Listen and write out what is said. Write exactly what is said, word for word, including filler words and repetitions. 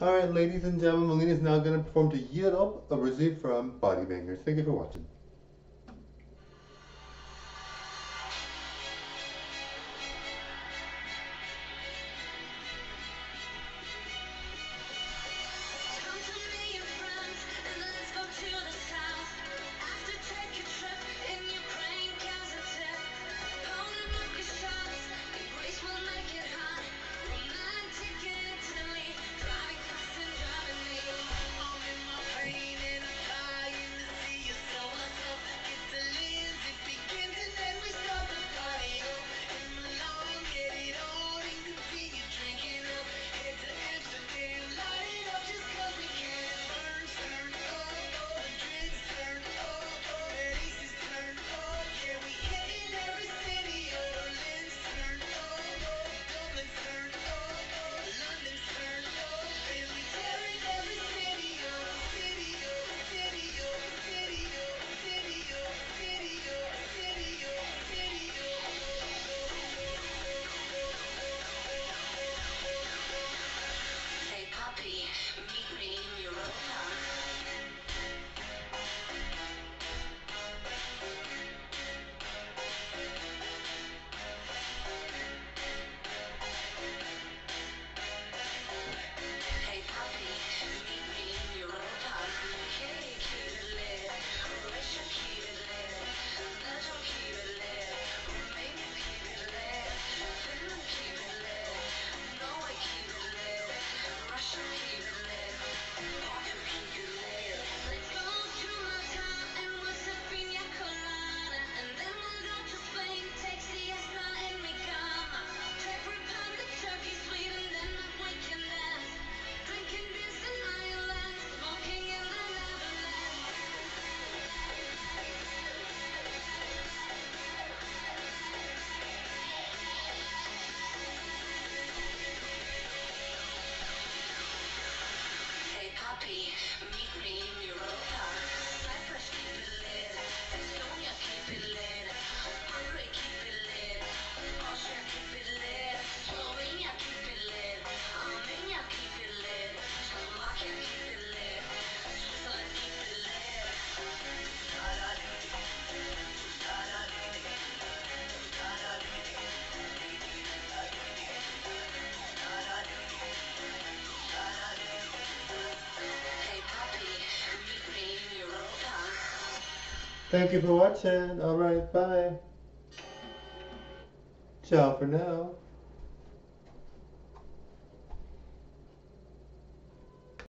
Alright, ladies and gentlemen, Melina is now going to perform to Yield Up, a receipt from Body Bangers. Thank you for watching. Thank you for watching. Alright, bye. Ciao for now.